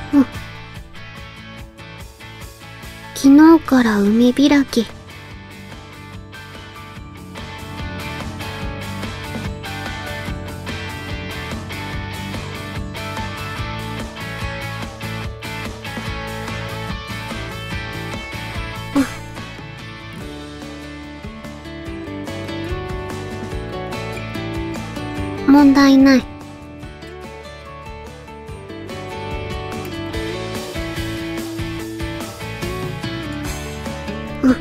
うん。昨日から海開き。問題ない。うん。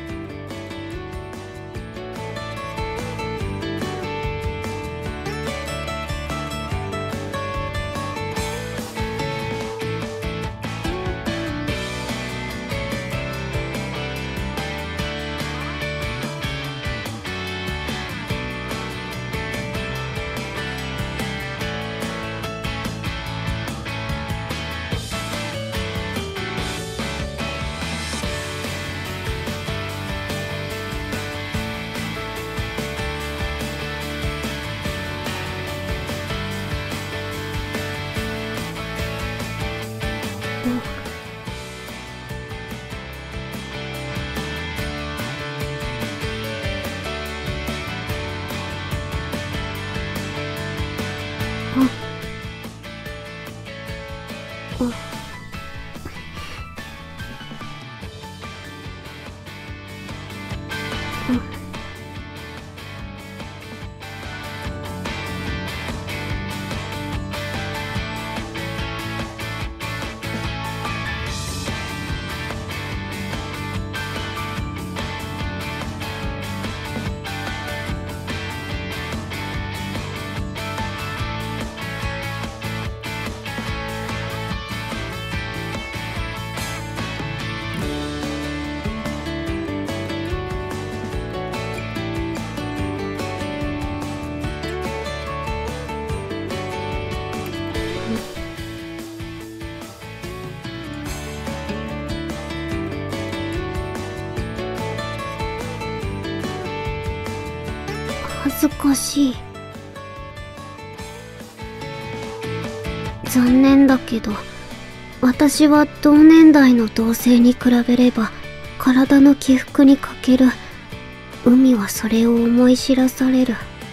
恥ずかしい。残念だけど、私は同年代の同性に比べれば体の起伏に欠ける。海はそれを思い知らされる。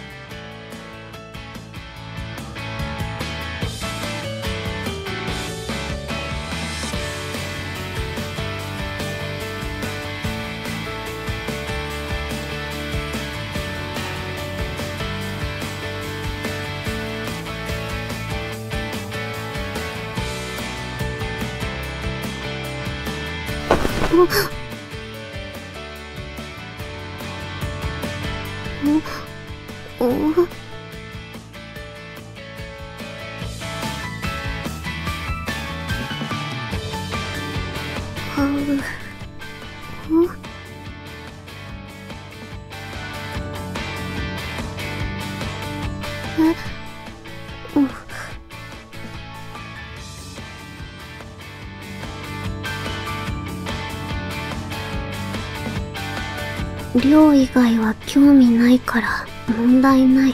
寮以外は興味ないから問題ない。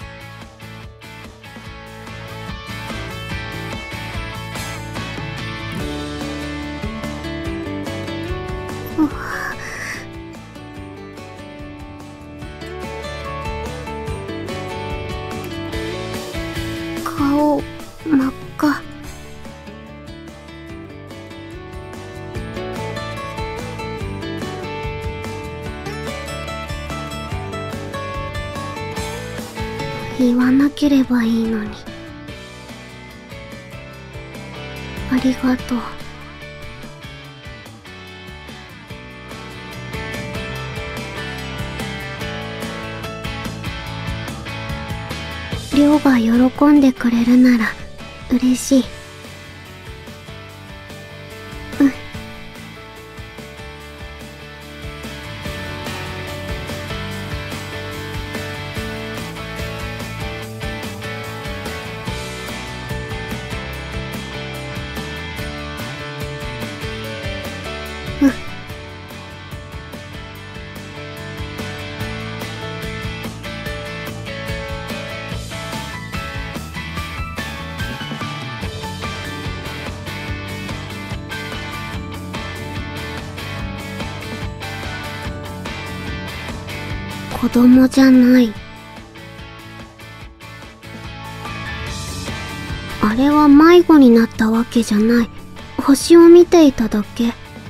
顔真っ赤。言わなければいいのに。ありがとう。りょうが喜んでくれるなら嬉しい。うん。 子供じゃない。あれは迷子になったわけじゃない。星を見ていただけ。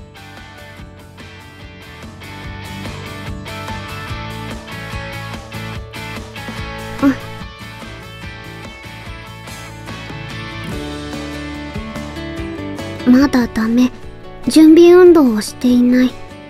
まだダメ。準備運動をしていない。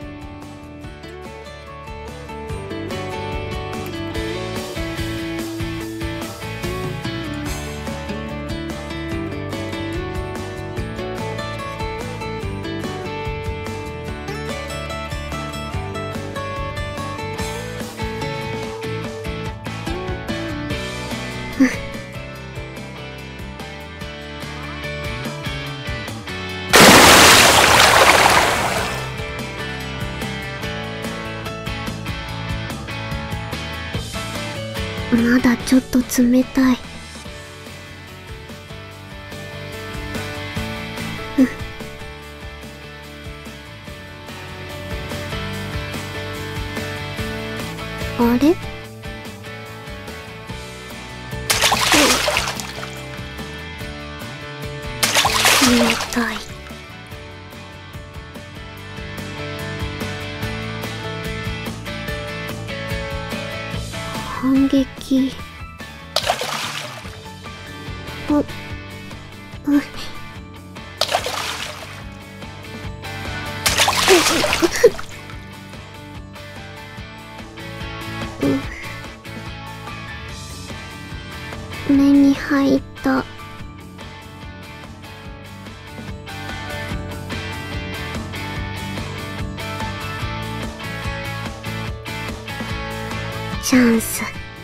まだちょっと冷たい。あれ？冷たい。反撃。目に入った。チャンス。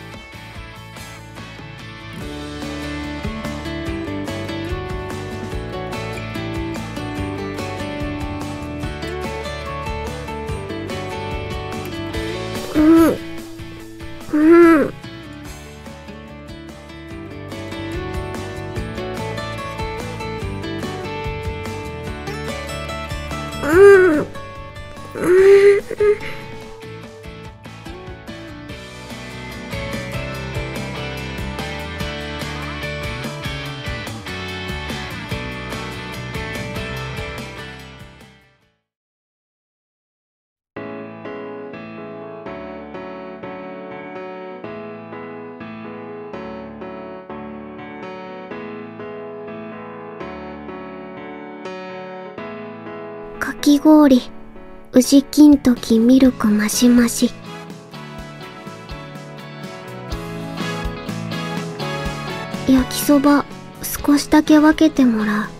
かき氷、宇治金時ミルクマシマシ。焼きそば少しだけ分けてもらう。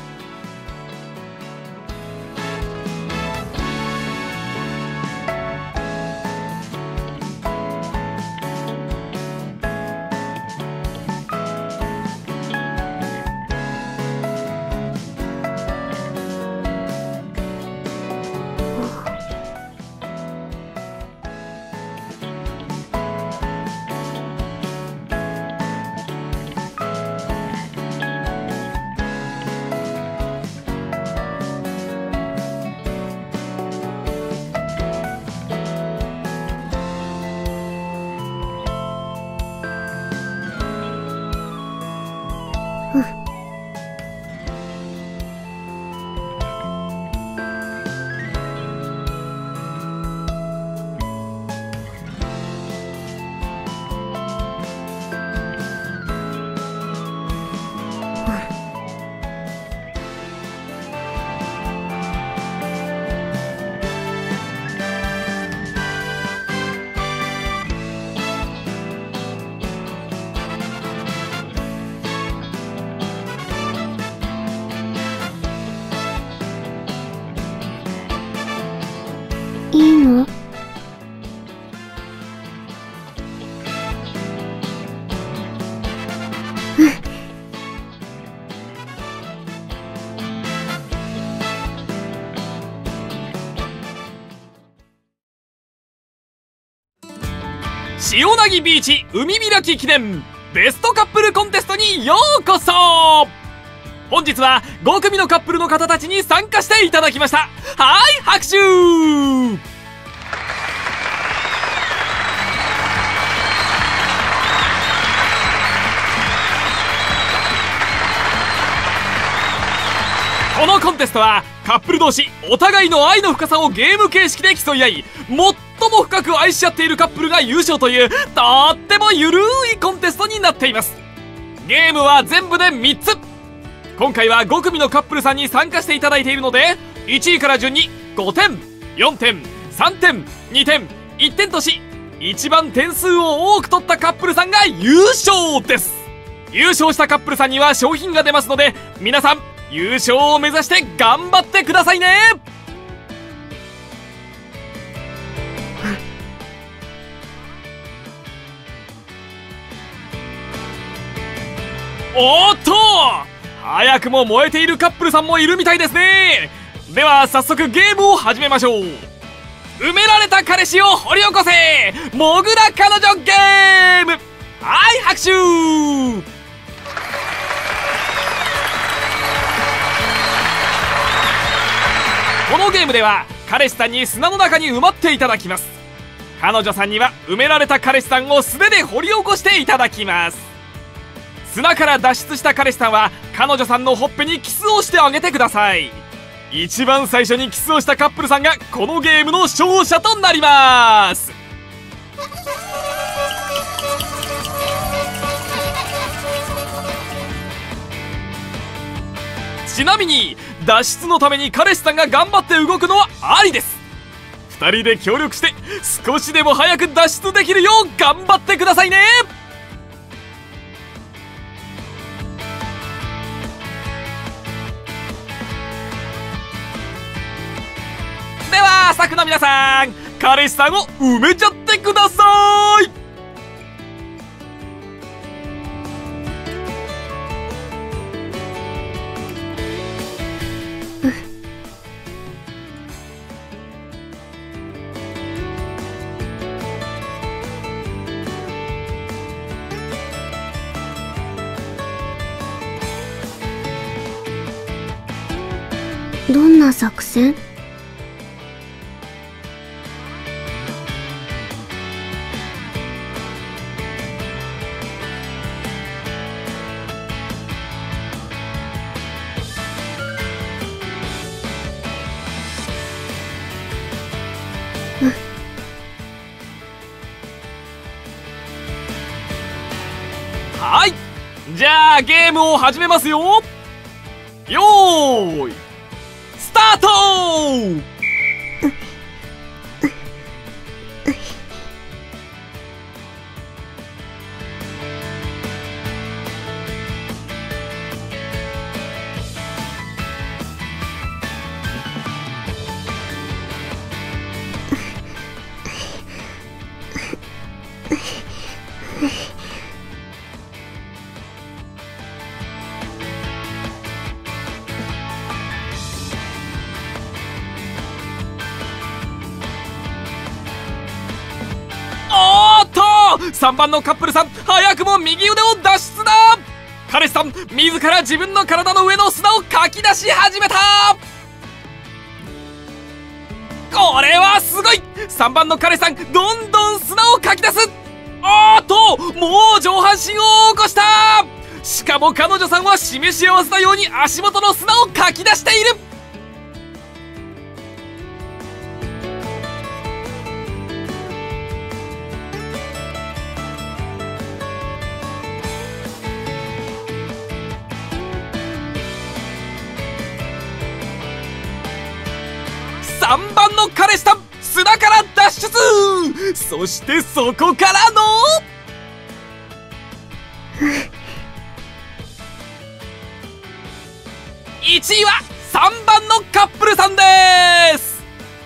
いいの？ 潮凪ビーチ海開き記念ベストカップルコンテストにようこそ。本日は5組のカップルの方たちに参加していただきました。はい、拍手。 このコンテストはカップル同士お互いの愛の深さをゲーム形式で競い合い、最も深く愛し合っているカップルが優勝というとってもゆるいコンテストになっています。ゲームは全部で3つ。今回は5組のカップルさんに参加していただいているので、1位から順に5点、4点、3点、2点、1点とし、一番点数を多く取ったカップルさんが優勝です。優勝したカップルさんには賞品が出ますので、皆さん優勝を目指して頑張ってくださいね。おーっと、早くも燃えているカップルさんもいるみたいですね。では早速ゲームを始めましょう。埋められた彼氏を掘り起こせ、モグラ彼女ゲーム。はい、拍手。このゲームでは彼氏さんに砂の中に埋まっていただきます。彼女さんには埋められた彼氏さんを素手で掘り起こしていただきます。砂から脱出した彼氏さんは彼女さんのほっぺにキスをしてあげてください。一番最初にキスをしたカップルさんがこのゲームの勝者となります。ちなみに脱出のために彼氏さんが頑張って動くのはありです。2人で協力して少しでも早く脱出できるよう頑張ってくださいね。ではスタッフの皆さん、彼氏さんを埋めちゃってください。 どんな作戦？ はい、じゃあゲームを始めますよ。よーいスタート。3番のカップルさん、早くも右腕を脱出だ。彼氏さん自ら自分の体の上の砂をかき出し始めた。これはすごい。3番の彼氏さんどんどん砂をかき出す。おーっと、もう上半身を起こした。しかも彼女さんは示し合わせたように足元の砂をかき出している。3番の彼氏さん砂から脱出。そしてそこからの1位は3番のカップルさんです。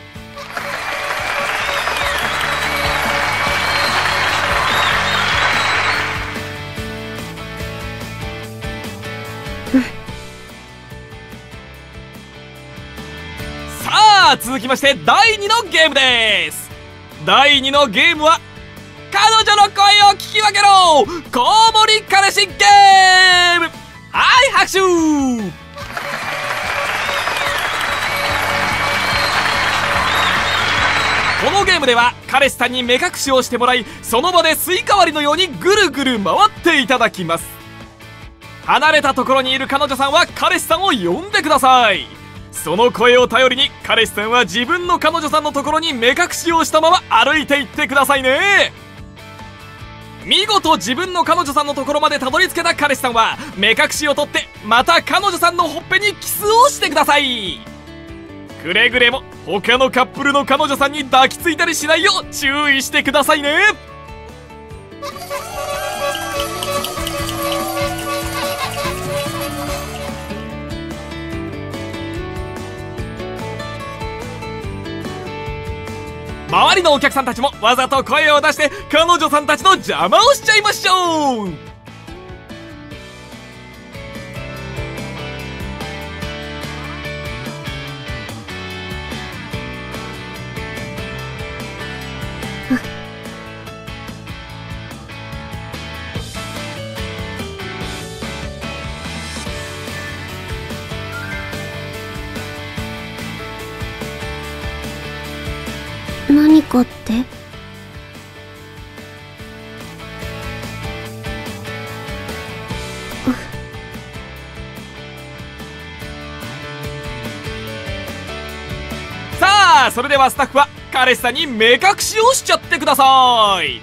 続きまして第2のゲームです。第2のゲームは彼女の声を聞き分けろコウモリ彼氏ゲーム。はい拍手。このゲームでは彼氏さんに目隠しをしてもらい、その場でスイカ割りのようにぐるぐる回っていただきます。 離れたところにいる彼女さんは彼氏さんを呼んでください。その声を頼りに彼氏さんは自分の彼女さんのところに目隠しをしたまま歩いていってくださいね。見事自分の彼女さんのところまでたどり着けた彼氏さんは目隠しを取ってまた彼女さんのほっぺにキスをしてください。くれぐれも他のカップルの彼女さんに抱きついたりしないよう注意してくださいね。周りのお客さんたちもわざと声を出して彼女さんたちの邪魔をしちゃいましょう。 何かって？ さあ、それではスタッフは彼氏さんに目隠しをしちゃってください。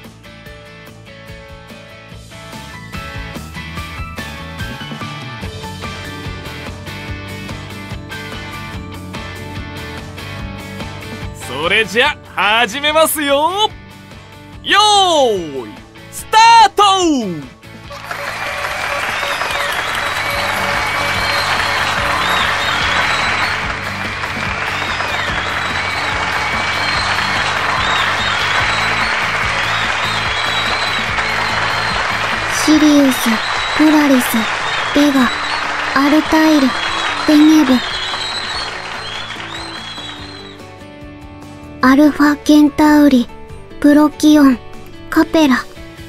それじゃ始めますよ。よーいスタート。 シリウス、ポラリス、ベガ、アルタイル、ベネブ、アルファケンタウリ、プロキオン、カペラ。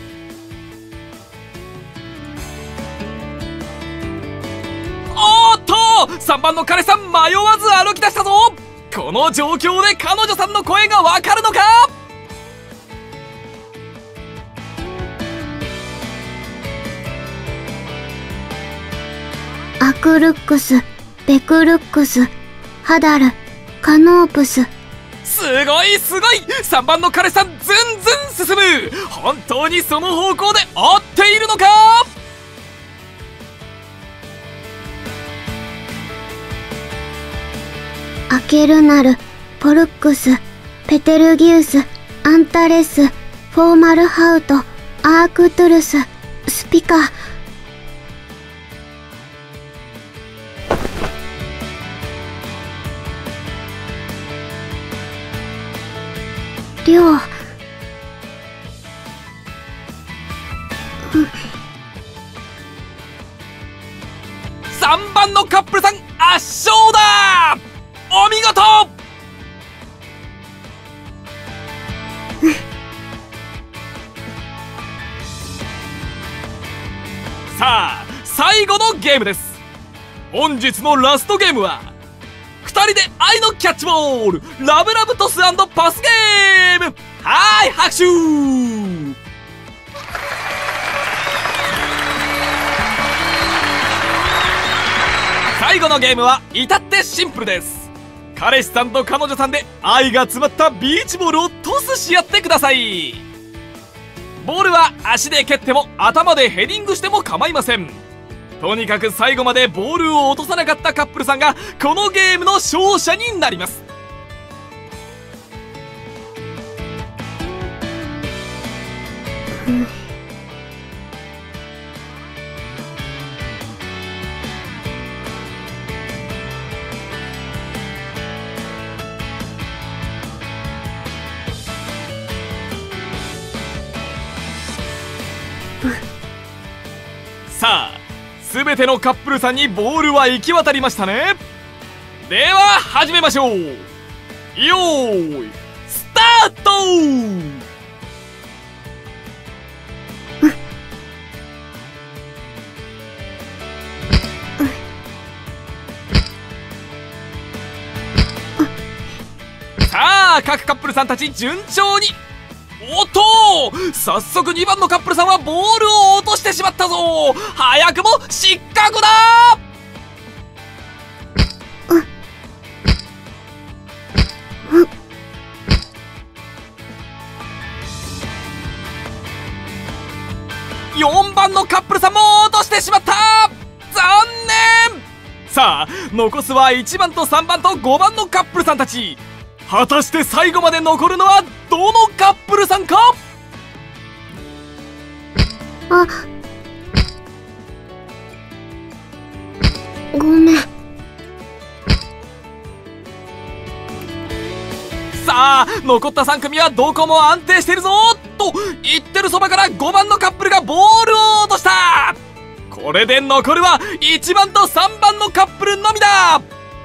おーっと3番の彼さん迷わず歩き出したぞ。この状況で彼女さんの声がわかるのか。 アクルックス、ベクルックス、ハダル、カノープス。 すごいすごい、3番の彼さんずんずん進む。本当にその方向で合っているのか。 アケルナル、ポルックス、ペテルギウス、アンタレス、フォーマルハウト、アークトゥルス、スピカ。りょう。 3番のカップルさん圧勝だ。お見事。さあ最後のゲームです。本日のラストゲームは2人で愛のキャッチボール、ラブラブトス&パスゲーム。はい拍手。最後のゲームは至ってシンプルです。彼氏さんと彼女さんで愛が詰まったビーチボールをトスし合ってください。ボールは足で蹴っても頭でヘディングしても構いません。とにかく最後までボールを落とさなかったカップルさんがこのゲームの勝者になります。さあ全てのカップルさんにボールは行き渡りましたね。では始めましょう。よーいスタート。さあ各カップルさんたち順調に。 おっと、早速2番のカップルさんはボールを落としてしまったぞ。早くも失格だ。4番のカップルさんも落としてしまった。残念。さあ残すは1番と3番と5番のカップルさんたち。果たして最後まで残るのはどのカップルさんか。 あ、ごめん。 さあ残った3組はどこも安定しているぞと言ってるそばから5番のカップルがボールを落とした。これで残るは1番と3番のカップルのみだ。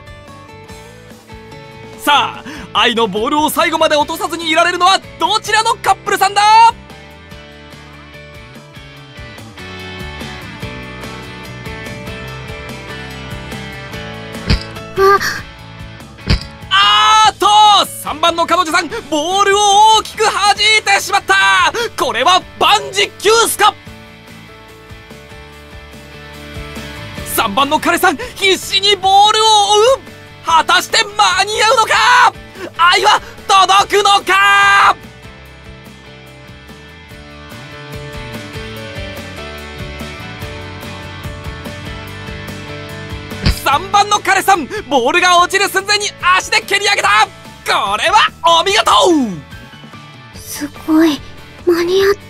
さあ愛のボールを最後まで落とさずにいられるのはどちらのカップルさんだ。3番の彼女さんボールを大きく弾いてしまった。これは万事休すか。3番の彼さん必死にボールを追う。果たして間に合うのか。愛は届くのか。3番の彼さんボールが落ちる寸前に足で蹴り上げた。これはお見事。 すごい、間に合った。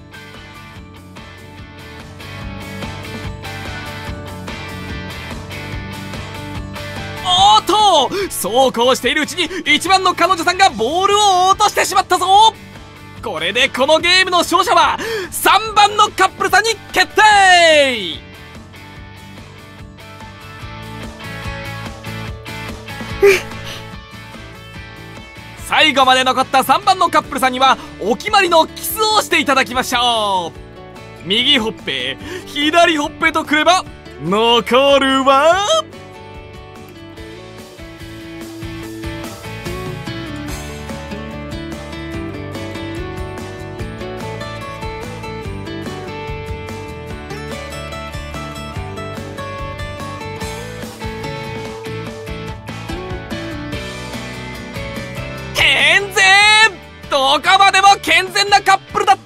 おっと、そうこうしているうちに1番の彼女さんがボールを落としてしまったぞ。これでこのゲームの勝者は3番のカップルさんに決定。最後まで残った3番のカップルさんにはお決まりのキスをしていただきましょう。右ほっぺ左ほっぺとくれば残るは健全。どこまでも健全なカップルだった。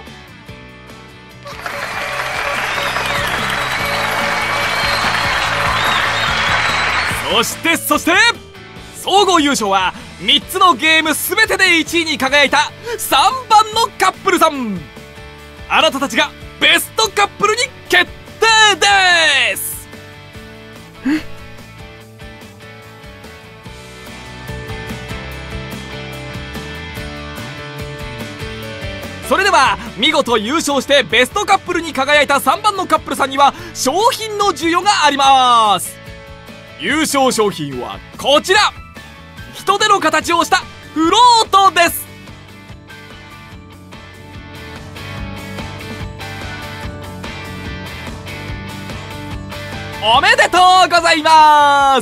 そして総合優勝は3つのゲーム全てで1位に輝いた3番のカップルさん。あなたたちがベストカップルに決定です。それでは見事優勝してベストカップルに輝いた3番のカップルさんには商品の授与があります。優勝商品はこちら、人手の形をしたフロートです。おめでとうございます。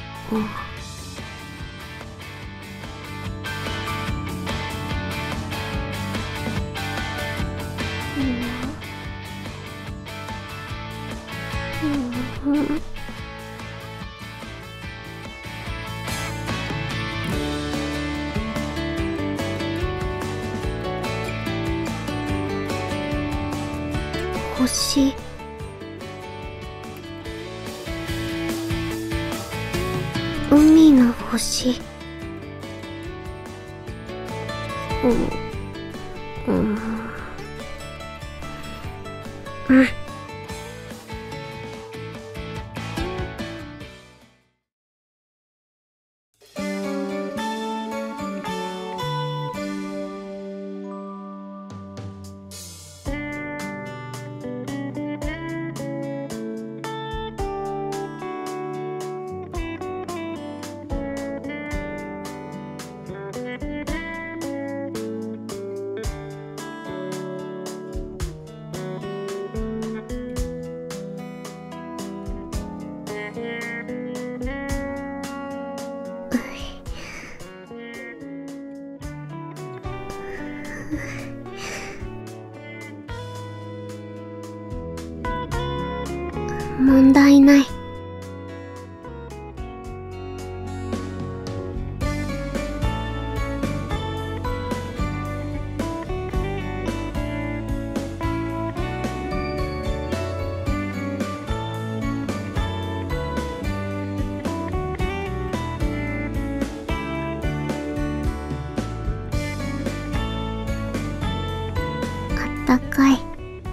星、海の星。 問題ない。あったかい。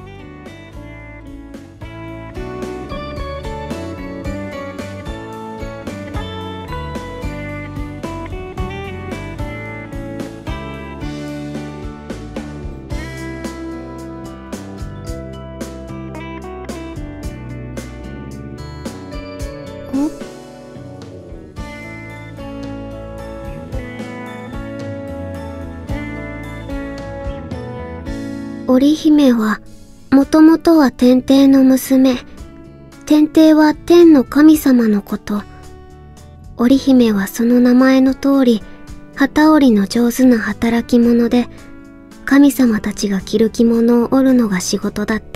織姫はもともとは天帝の娘。天帝は天の神様のこと。織姫はその名前の通り機織りの上手な働き者で、神様たちが着る着物を織るのが仕事だった。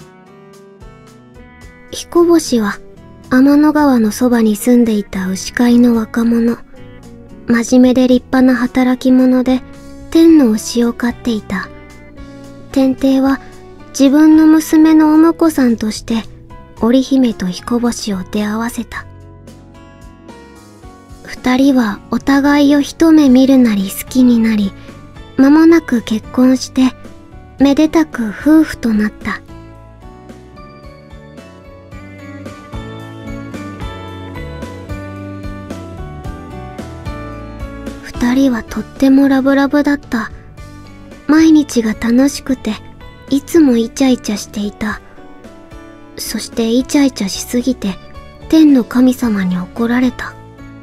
彦星は天の川のそばに住んでいた牛飼いの若者。真面目で立派な働き者で天の牛を飼っていた。天帝は自分の娘のお婿さんとして織姫と彦星を出会わせた。二人はお互いを一目見るなり好きになり、間もなく結婚してめでたく夫婦となった。二人はとってもラブラブだった。毎日が楽しくて、いつもイチャイチャしていた。そしてイチャイチャしすぎて、天の神様に怒られた。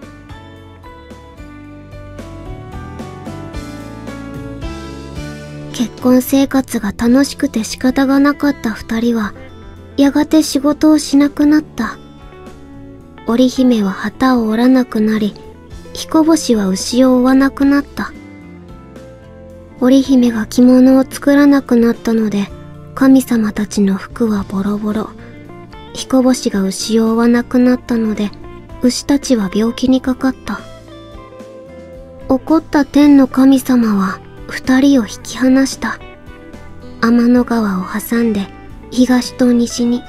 結婚生活が楽しくて仕方がなかった二人は、やがて仕事をしなくなった。織姫は旗を折らなくなり、彦星は牛を追わなくなった。織姫が着物を作らなくなったので、神様たちの服はボロボロ。彦星が牛を追わなくなったので、牛たちは病気にかかった。怒った天の神様は二人を引き離した。天の川を挟んで東と西に。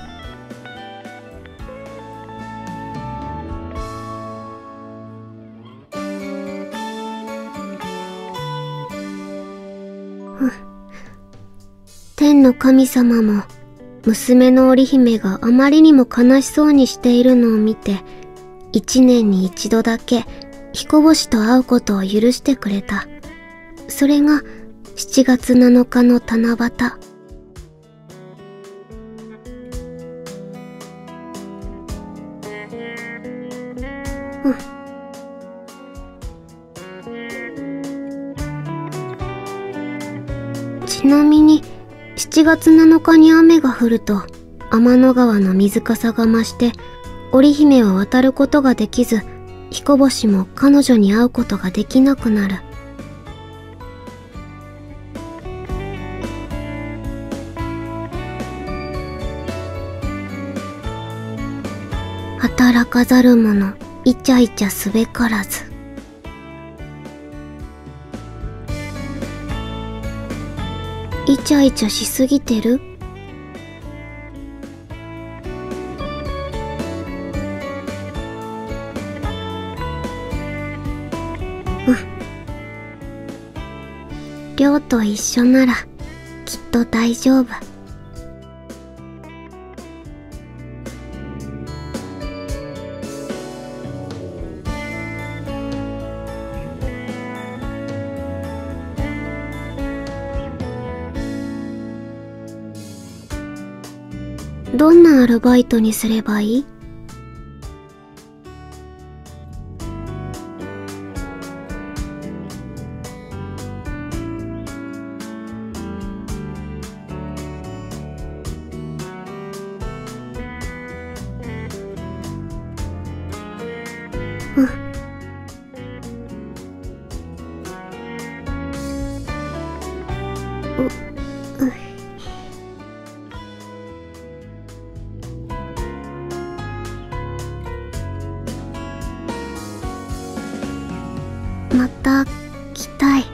天の神様も娘の織姫があまりにも悲しそうにしているのを見て、一年に一度だけ彦星と会うことを許してくれた。それが7月7日の七夕。ちなみに7月7日に雨が降ると天の川の水かさが増して、織姫は渡ることができず、彦星も彼女に会うことができなくなる。働かざる者、イチャイチャすべからず。イチャイチャしすぎてる？亮と一緒ならきっと大丈夫。どんなアルバイトにすればいい？ たい。